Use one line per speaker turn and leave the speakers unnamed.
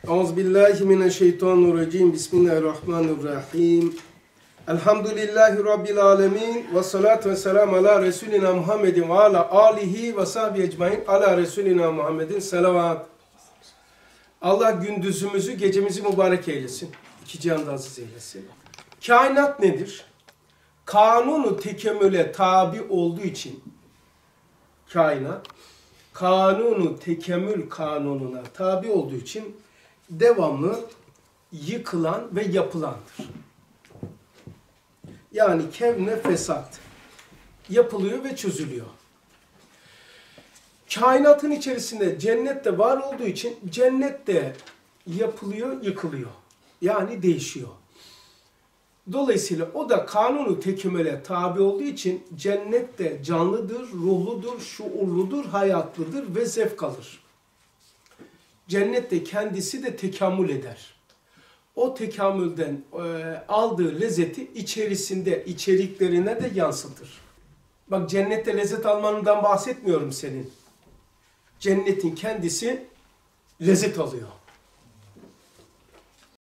Euzubillahimineşşeytanirracim. Bismillahirrahmanirrahim. Elhamdülillahi Rabbil alemin. Ve salatu ve selamu ala Resulina Muhammedin ve ala alihi ve sahbihi ecmain. Ala Resulina Muhammedin selavat. Allah gündüzümüzü, gecemizi mübarek eylesin. İki cihanda aziz eylesin. Kainat nedir? Kanunu tekemmüle tabi olduğu için kainat, kanunu tekemmül kanununa tabi olduğu için devamlı yıkılan ve yapılandır. Yani kevne fesat yapılıyor ve çözülüyor. Kainatın içerisinde cennet de var olduğu için cennet de yapılıyor, yıkılıyor. Yani değişiyor. Dolayısıyla o da kanunu tekemmüle tabi olduğu için cennet de canlıdır, ruhludur, şuurludur, hayatlıdır ve zevk alır. Cennet de kendisi de tekamül eder. O tekamülden aldığı lezzeti içeriklerine de yansıtır. Bak, cennette lezzet almanından bahsetmiyorum senin. Cennetin kendisi lezzet alıyor.